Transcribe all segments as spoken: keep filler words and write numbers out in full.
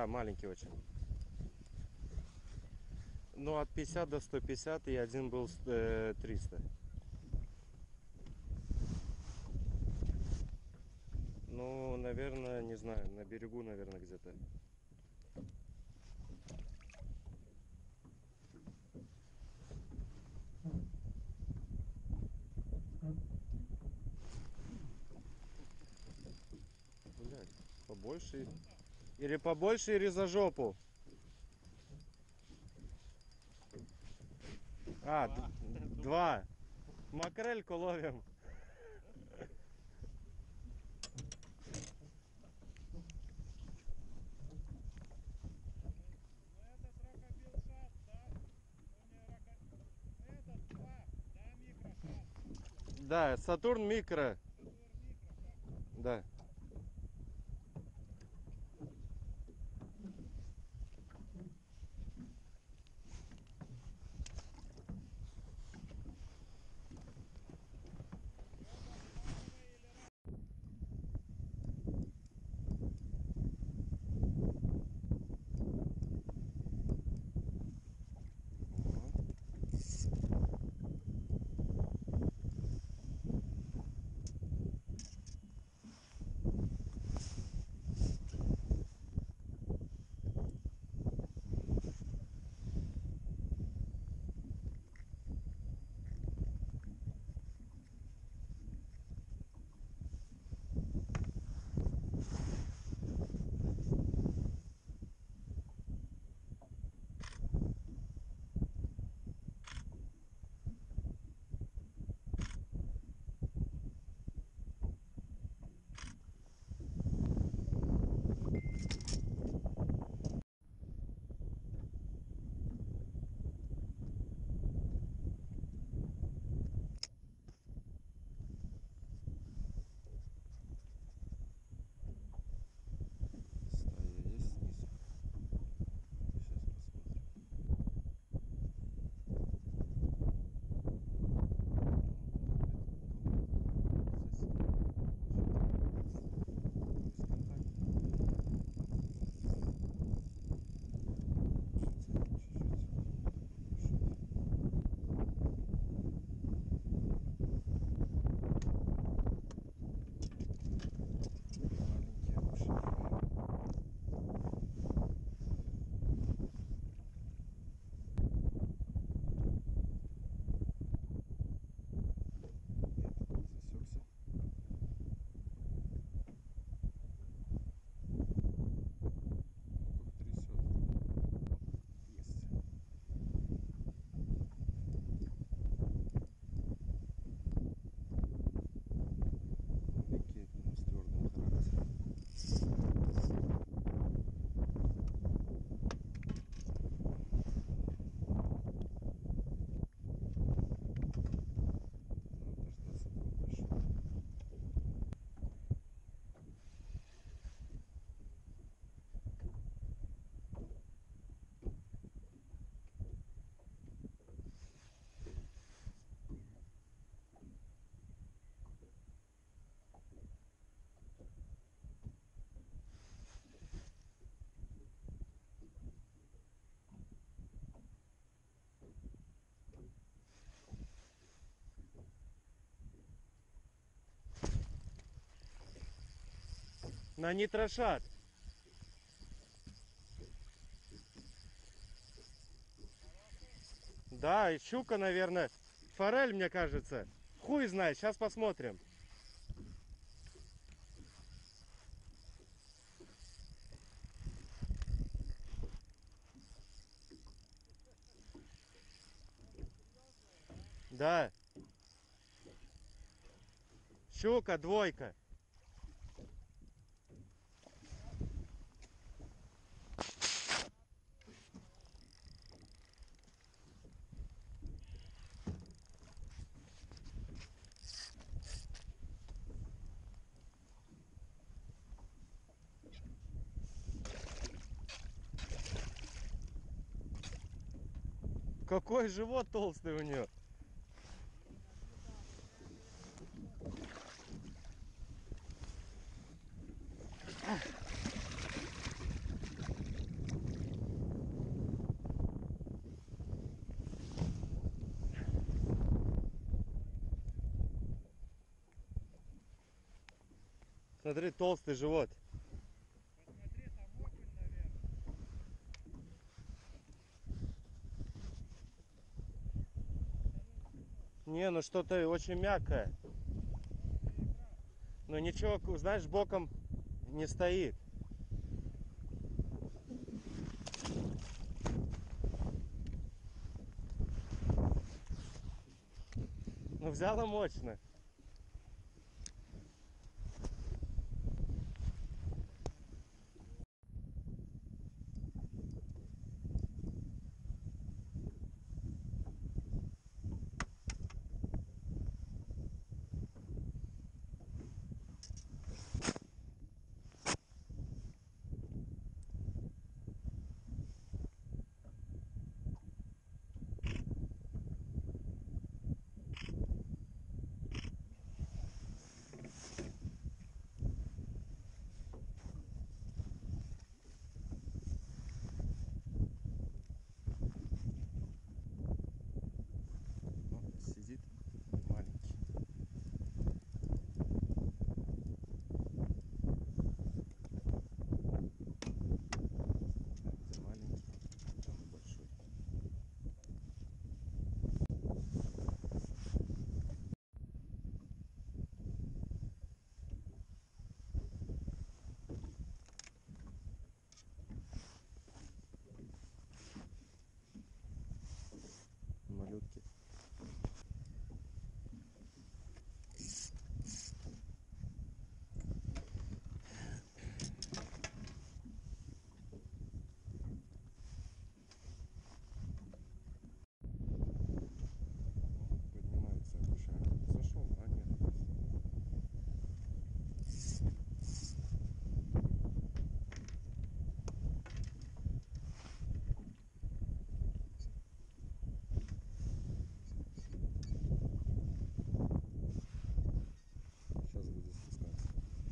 Да, маленький очень. Ну, от пятидесяти до ста пятидесяти, и один был э, триста. Ну, наверное, не знаю, на берегу, наверное, где-то. Блядь, побольше. Или побольше, или за жопу. А, два. два. Макрельку ловим. Да, Сатурн микро. Да. На нитрошат. Да, и щука, наверное. Форель, мне кажется. Хуй знает, сейчас посмотрим. Да. Щука, двойка. Какой живот толстый у нее. Смотри, толстый живот. Посмотри, там окунь, наверное. Не, ну что-то очень мягкое. Но ничего, знаешь, боком не стоит. Ну взяла мощно. Сидит маленький. Там маленький, там большой. Малютки. Поднимается акушер. Зашел, а нет. Сейчас будет спускаться.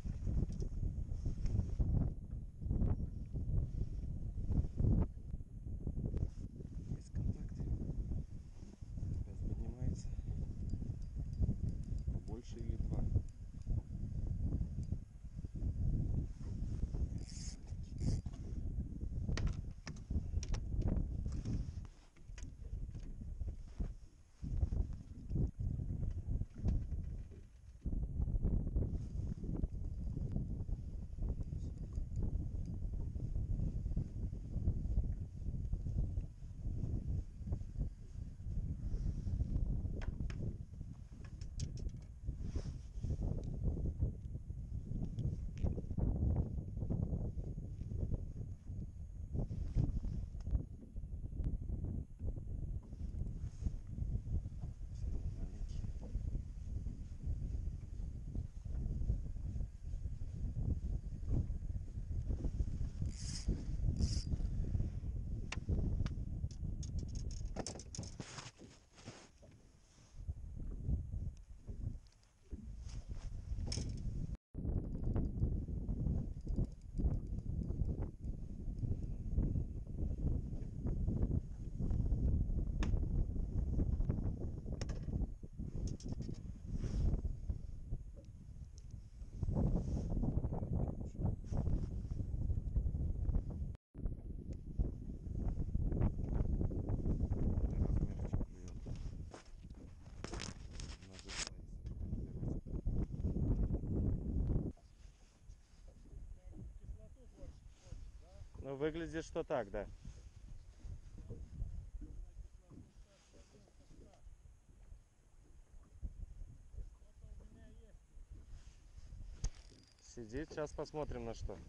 Есть контакт. Опять поднимается. Побольше или два. Ну, выглядит, что так, да. Сидит, сейчас посмотрим на что.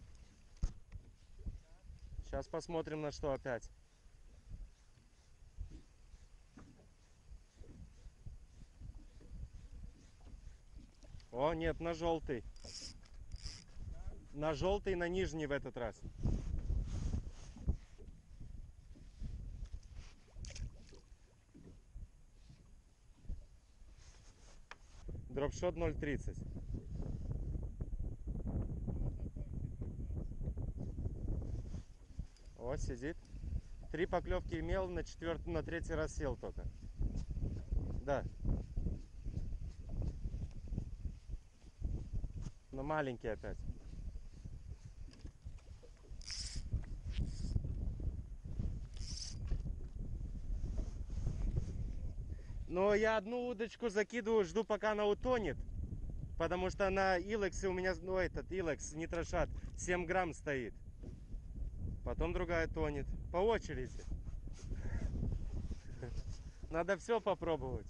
Сейчас посмотрим на что опять. О, нет, на желтый. На желтый, на нижний в этот раз. Дропшот ноль тридцать. О, сидит. Три поклевки имел, на четвертый, на третий раз сел только. Да. Но маленький опять. Но я одну удочку закидываю, жду, пока она утонет. Потому что на Илексе у меня, ну этот Илекс, нитрошат, семь грамм стоит. Потом другая тонет. По очереди. Надо все попробовать.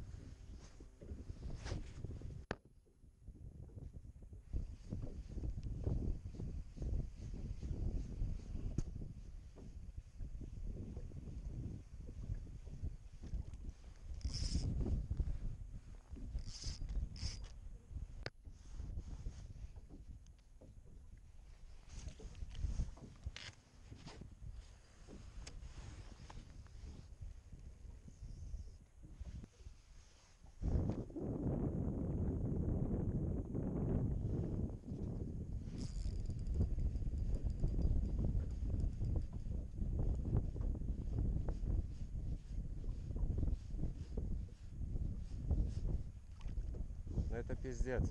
Ну это пиздец.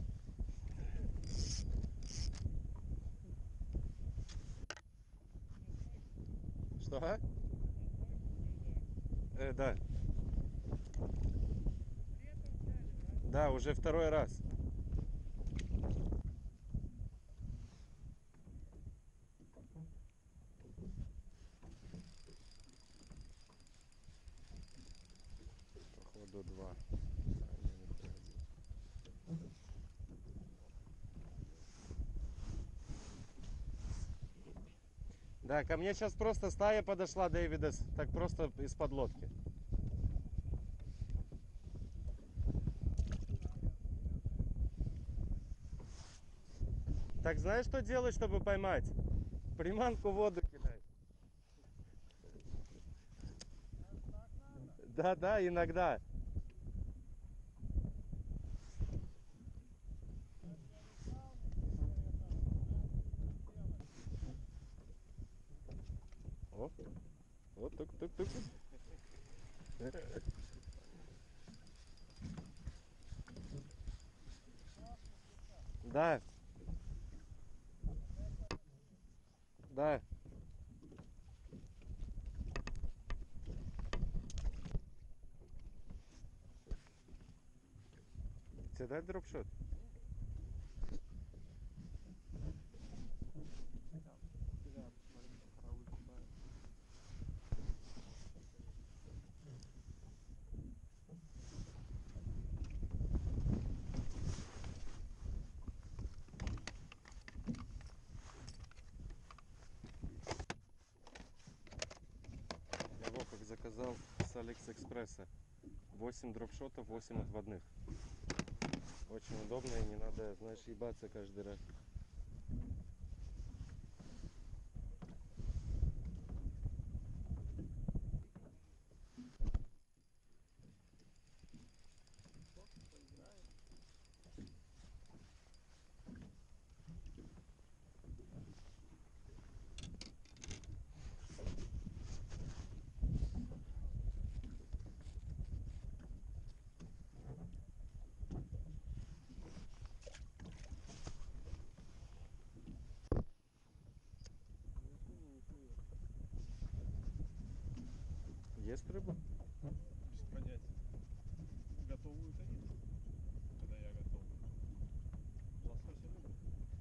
Что? А? Э, да. Да, уже второй раз. Походу два. Да, ко мне сейчас просто стая подошла, Дэвидес, так просто из-под лодки. Так знаешь, что делать, чтобы поймать? Приманку в воду кидай. Да, да, иногда. О, вот тук-тук-тук. Да. Да. Тебе дать дропшот? Я вот как заказал с Алекс-Экспресса. восемь дропшотов, восемь отводных. Очень удобно и не надо, знаешь, ебаться каждый раз. Есть рыба? Без понятия. Готовую тарелку, когда я готов. Лосося люблю.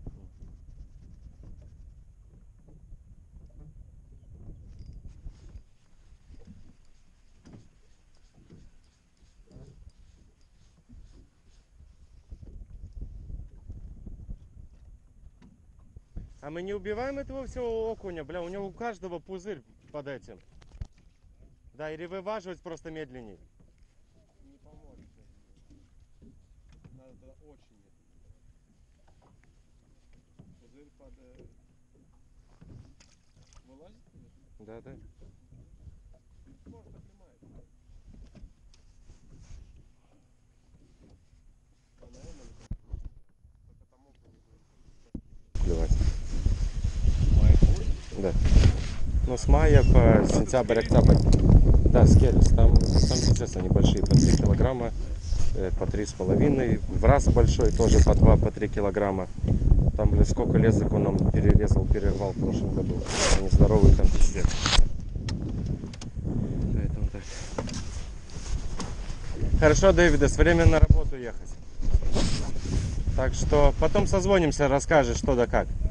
А мы не убиваем этого всего окуня, бля, у него у каждого пузырь под этим. Да, или вываживать просто медленней. Не поможет. Надо тогда очень медленно. Пузырь под... э, Вылазит пузырь? Да, да. Может, оклемает. А, наверное, только там окна не будет. Клевать. Да. Ну с мая по сентябрь, октябрь. Да, скелес. Там, там естественно, небольшие, по три килограмма. э, по три с половиной. В раз большой тоже по два, по три килограмма. Там, блин, сколько лесок он нам перерезал, перервал в прошлом году. Они здоровые там пиздец. Поэтому так. Хорошо, Дэвидес, время на работу ехать. Так что потом созвонимся, расскажешь, что да как.